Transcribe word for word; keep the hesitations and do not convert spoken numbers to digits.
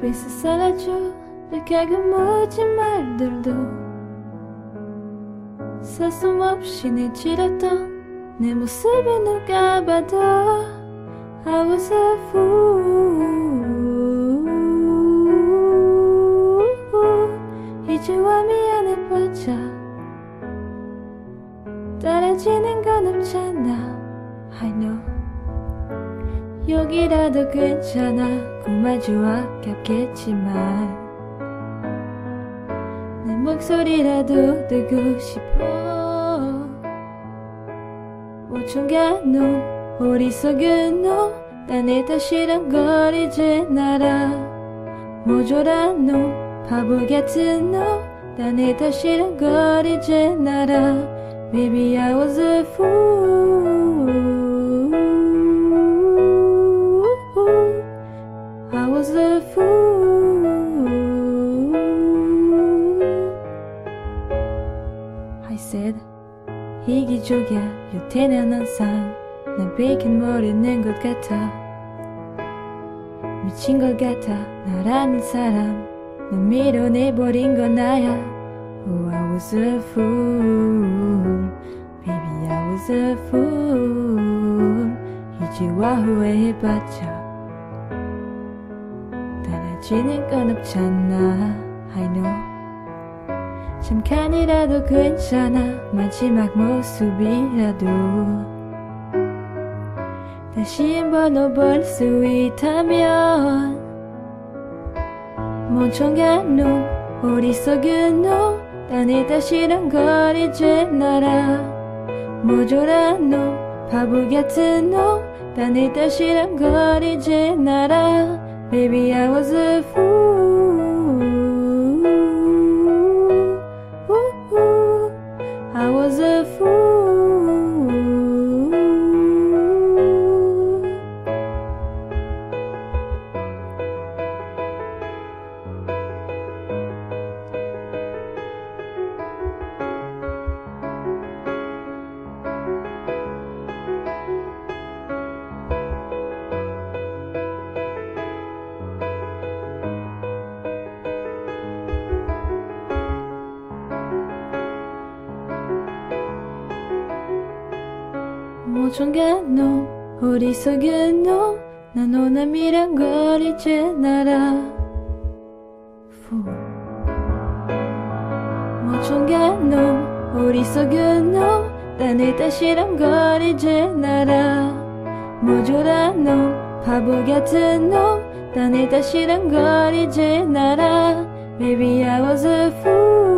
앞에서 살아줘 득하고 모진 말들도 서슴없이 내치렸던 내 모습이 누가 봐도 I was a fool. 이제와 미안해보자. 떨어지는 건 없잖아. I know. 여기라도 괜찮아. 고마주 아깝겠지만 내 목소리라도 듣고 싶어. 멍청한 놈 어리석은 놈 딴에 다 시렁거리지 나라. 모조란 놈 바보 같은 놈 딴에 다 시렁거리지 나라. Maybe I was a fool. I was a fool. I said 이기적이야 여태는 항상 난 베긴 모르는 것 같아. 미친 것 같아 나라는 사람 넌 밀어내버린 건 나야. Oh I was a fool. Baby I was a fool. 이제와 후회해봤자 달라지는 건 없잖아. I know. 잠깐이라도 괜찮아. 마지막 모습이라도 다시 한번 너볼 수 있다면 멍청한 놈 어리석은 놈 딴에 다 시렁거리지 나라. 모조란 놈 바보 같은 놈 딴에 다 시렁거리지 나라. Baby I was a fool. I was a fool. 멍청한 놈 어리석은 놈 난 오남이란 걸 이제 알아. 멍청한 놈 어리석은 놈 딴에 다 시렁거리지 알아. 모조란 놈 바보 같은 놈 딴에 다 시렁거리지 알아. Baby I was a fool.